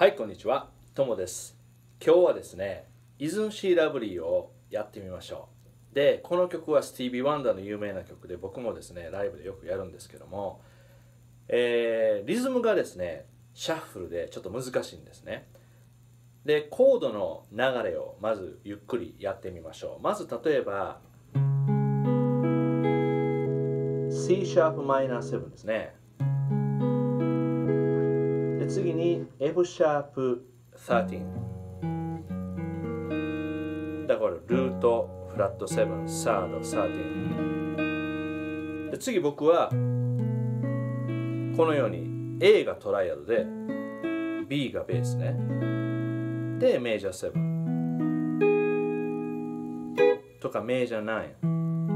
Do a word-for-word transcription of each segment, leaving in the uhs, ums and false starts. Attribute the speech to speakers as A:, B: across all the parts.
A: はい、こんにちは。ともです。今日はですね、Isn't She Lovely をやってみましょう。で、この曲はスティービー・ワンダーの有名な曲で、僕もですね、ライブでよくやるんですけども、えー、リズムがですね、シャッフルでちょっと難しいんですね。で、コードの流れをまずゆっくりやってみましょう。まず例えば、C シャープマイナーセブンですね。で次に F シャープじゅうさん。だからルートフラットセブン、サードじゅうさん。で次僕はこのように A がトライアルで B がベースね。でメジャーセブンとかメジャーナイ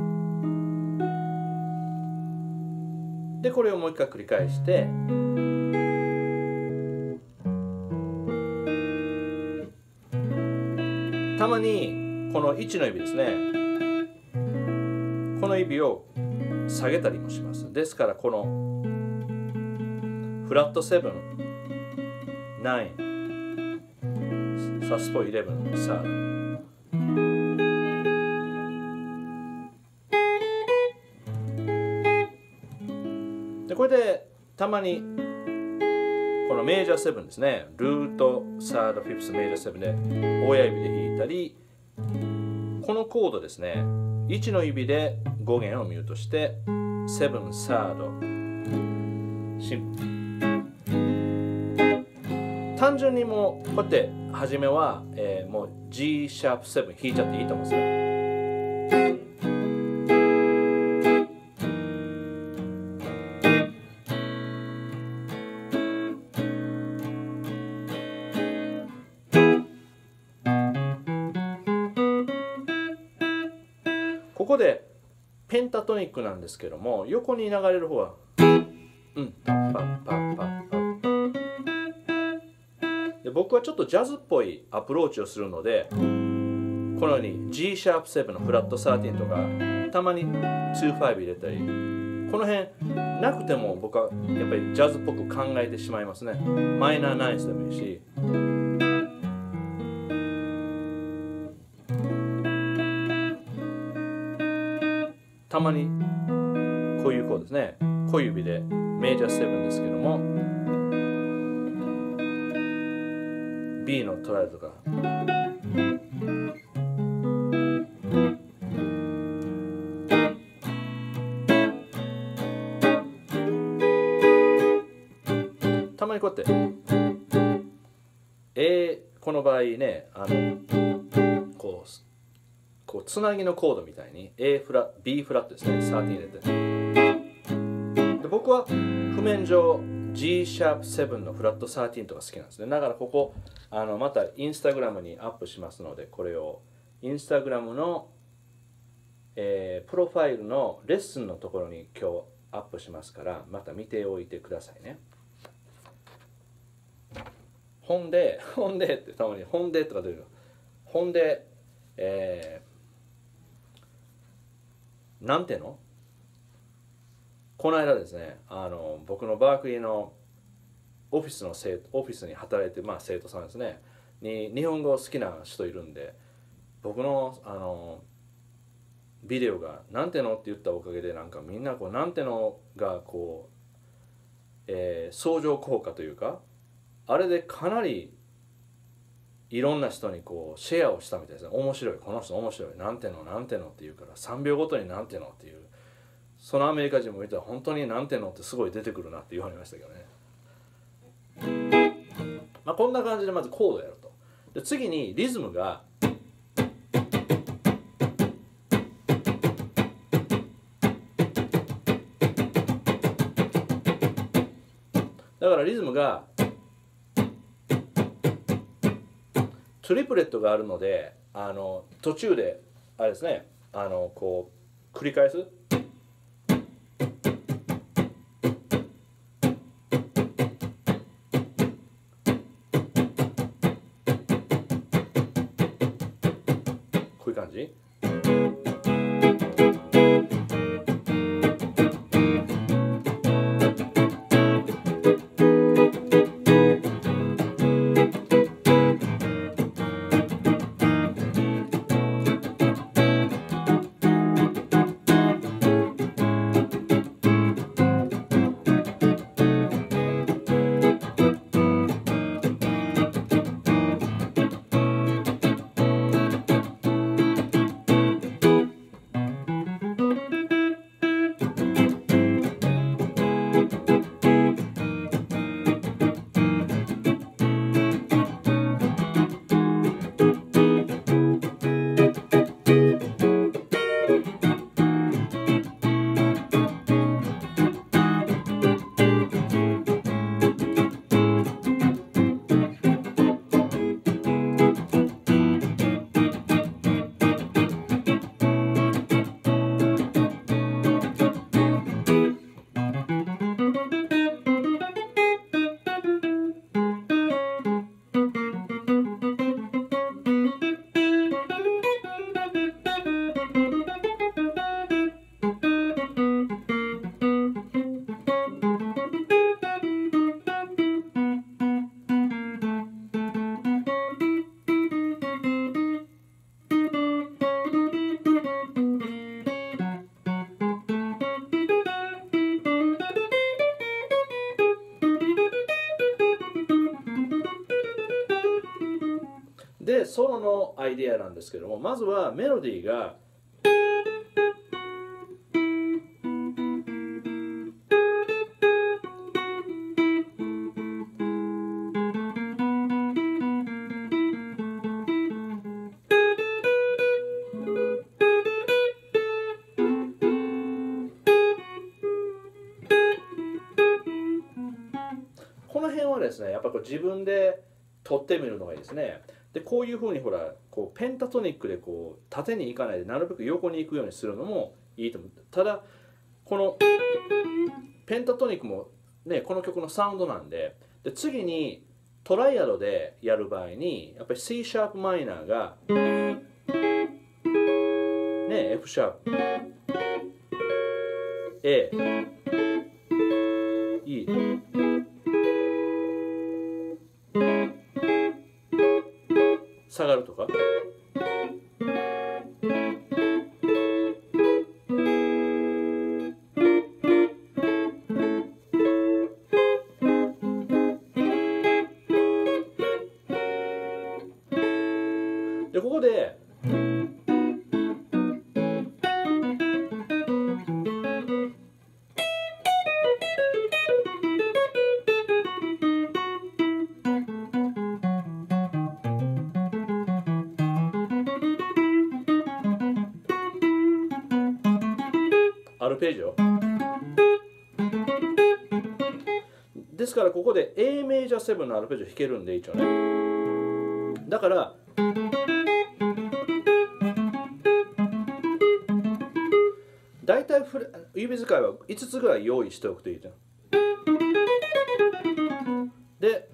A: ン。でこれをもう一回繰り返して。たまにこのいちの指ですね、この指を下げたりもします。ですからこのフラットセブン、ナイン、サスポイレブン、サード。でこれでたまにこのメジャーセブンですね、ルート、サード、フィフス、メジャーセブンで親指で弾いたり、このコードですね、いちの指でご弦をミュートして、セブン、サード、シンプル。単純にもうこうやって初めは、えー、もう G シャープセブン弾いちゃっていいと思うんですよ。ここでペンタトニックなんですけども、横に流れる方はうんパッパッパッパッパッパッで僕はちょっとジャズっぽいアプローチをするので、このように G シャープセブンのフラットじゅうさんとかたまににじゅうご入れたり、この辺なくても僕はやっぱりジャズっぽく考えてしまいますね。マイナーナインスでもいいし、たまにこういうコードですね、小指でメジャーセブンですけども B のトライとかたまにこうやって A、 この場合ね、あのこうこうつなぎのコードみたいに A フラ B フラットですね、じゅうさん入れて、で僕は譜面上 G シャープセブンのフラットじゅうさんとか好きなんですね。だからここあのまたインスタグラムにアップしますので、これをインスタグラムの、えー、プロファイルのレッスンのところに今日アップしますから、また見ておいてくださいね。ほんでほんでってたまにほんでとか出る。ほんでえーなんていうの、この間ですね、あの僕のバークリーのオフィスの生徒オフィスに働いてる、まあ、生徒さんですねに日本語好きな人いるんで、僕のあのビデオが「なんての?」って言ったおかげで、なんかみんなこうなんてのがこう、えー、相乗効果というか、あれでかなりいろんな人にこうシェアをしたみたいですね。面白い、この人面白い、なんてのなんてのって言うからさんびょうごとになんてのっていう、そのアメリカ人もいたら本当になんてのってすごい出てくるなって言われましたけどね。まあこんな感じでまずコードやると。で次にリズムがだからリズムがトリプレットがあるので、あの途中であれですね、あのこう繰り返す。こういう感じ。 でソロのアイデアなんですけども、まずはメロディーがこの辺はですね、やっぱこう自分で取ってみるのがいいですね。でこういうふうにほらこうペンタトニックでこう縦に行かないでなるべく横に行くようにするのもいいと思う。ただこのペンタトニックもねこの曲のサウンドなんで、で次にトライアドでやる場合にやっぱり C シャープマイナーがね F シャープ A E下がるとかでここでアルペジオですから、ここで A メジャーセブンのアルペジオ弾けるんで一応ね。だから大体指使いはいつつぐらい用意しておくといいじゃん。で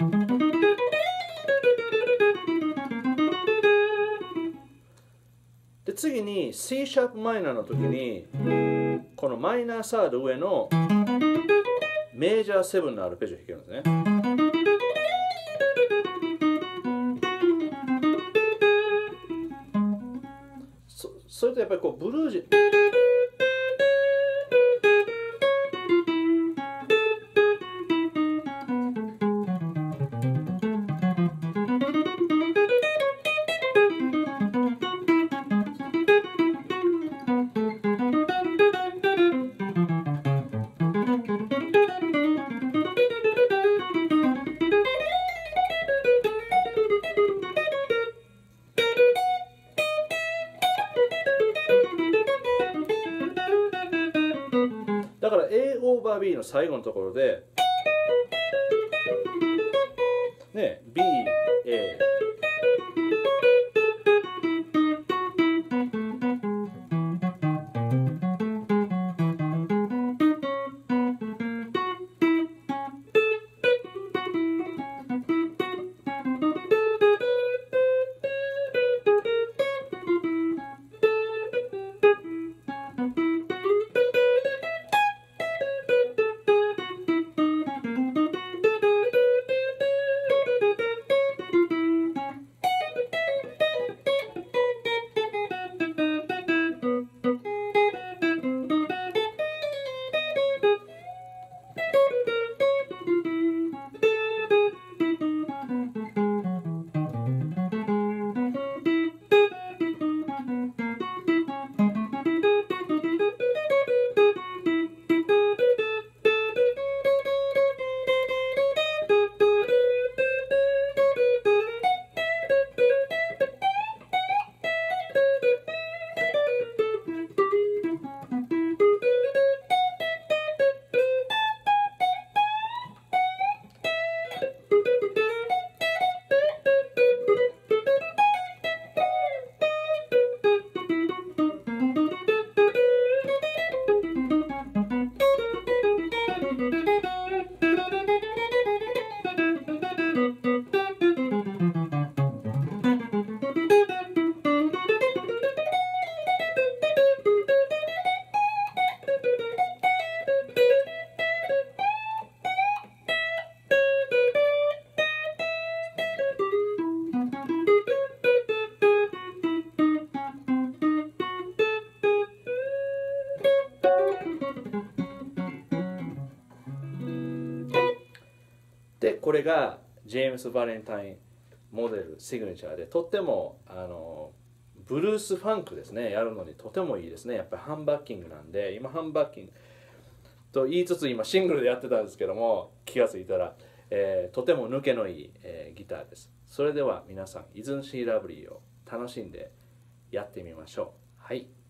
A: で次に C シャープマイナーの時にこのマイナーサード上のメジャーセブンのアルペジオ弾けるんですね。そ, それとやっぱりこうブルージだから A オーバー B の最後のところでね B A これがジェームス・バレンタインモデルシグネチャーで、とってもあのブルースファンクですね、やるのにとてもいいですね。やっぱりハンバッキングなんで、今ハンバッキングと言いつつ今シングルでやってたんですけども、気がついたら、えーとても抜けのいい、えーギターです。それでは皆さん、Isn't She Lovelyを楽しんでやってみましょう。はい。